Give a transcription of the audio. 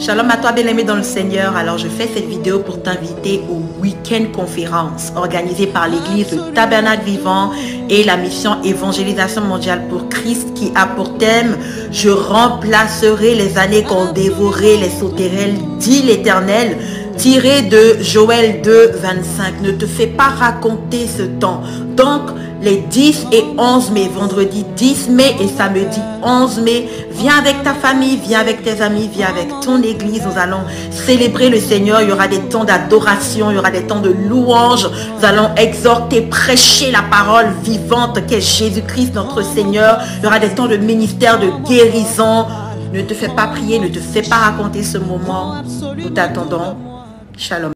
Shalom à toi bien-aimé dans le Seigneur. Alors je fais cette vidéo pour t'inviter au week-end conférence organisée par l'église Le Tabernacle Vivant et la mission Évangélisation mondiale pour Christ qui a pour thème « Je remplacerai les années qu'ont dévoré les sauterelles, dit l'Éternel » tiré de Joël 2, 25. Ne te fais pas raconter ce temps. Donc, les 10 et 11 mai, vendredi 10 mai et samedi 11 mai, viens avec ta famille, viens avec tes amis, viens avec ton église. Nous allons célébrer le Seigneur. Il y aura des temps d'adoration, il y aura des temps de louange. Nous allons exhorter, prêcher la parole vivante qu'est Jésus-Christ, notre Seigneur. Il y aura des temps de ministère, de guérison. Ne te fais pas prier, ne te fais pas raconter ce moment. Nous t'attendons. Shalom.